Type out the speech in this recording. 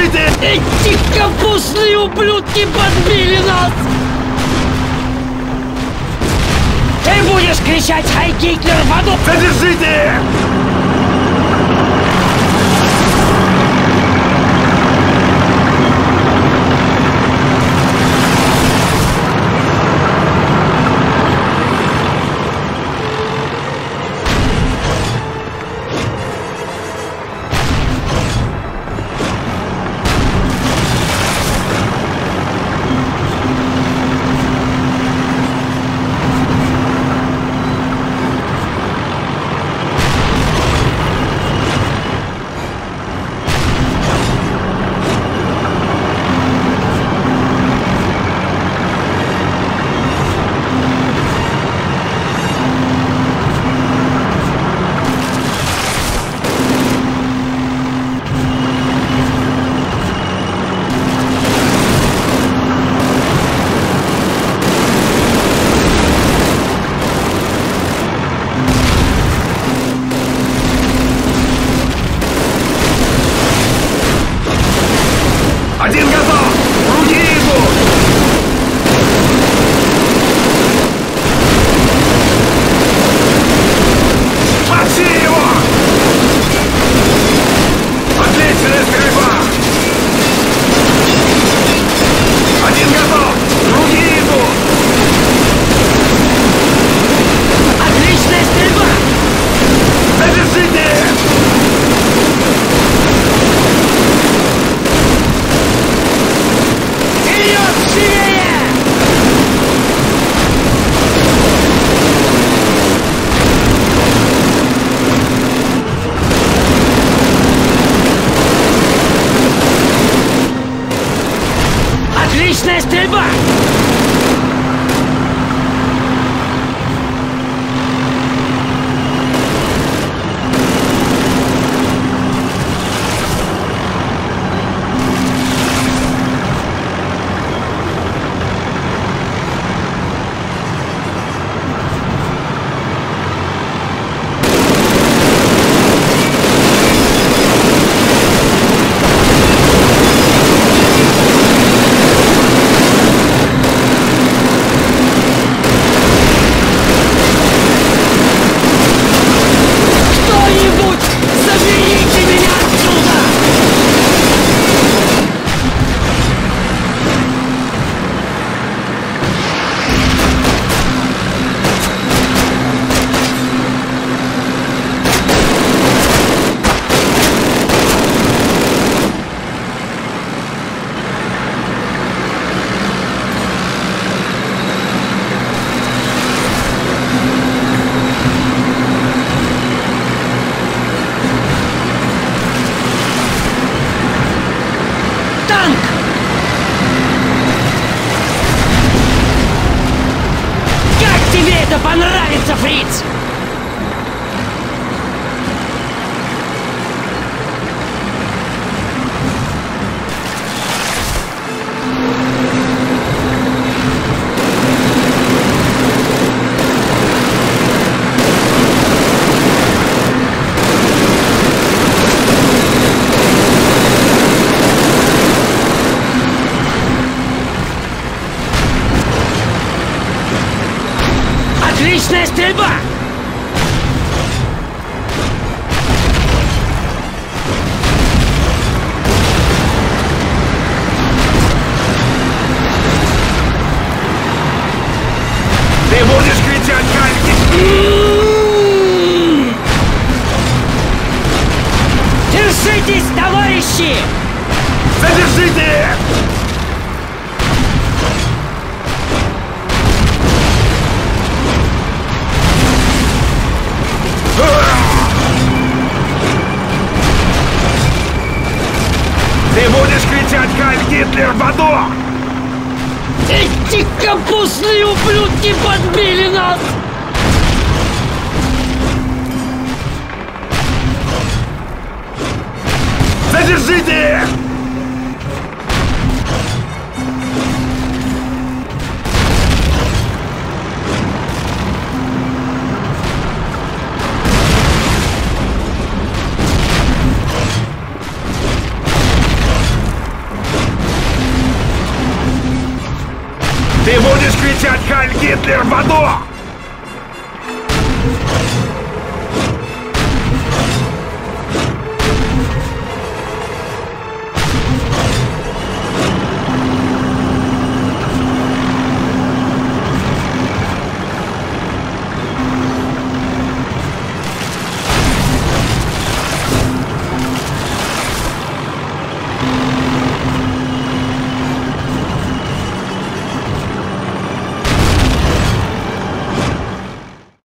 Задержите! Эти капустные ублюдки подбили нас! Ты будешь кричать «Хай Гитлер» в аду! Задержите! Один готов! Другие идут! Мочи его! Отличная стрельба! Один готов! Другие идут! Отличная стрельба! Задержите! Вперед, живее! Отличная стрельба! Кто-нибудь, заберите меня отсюда! Танк! Как тебе это понравится, фриц? Отличная стрельба! Ты будешь кричать «Хай Держитесь, товарищи! Задержите! Ты будешь кричать «Хай Гитлер» в аду! Эти капустные ублюдки подбили нас! Задержите! кричать «Хайль Гитлер» в аду!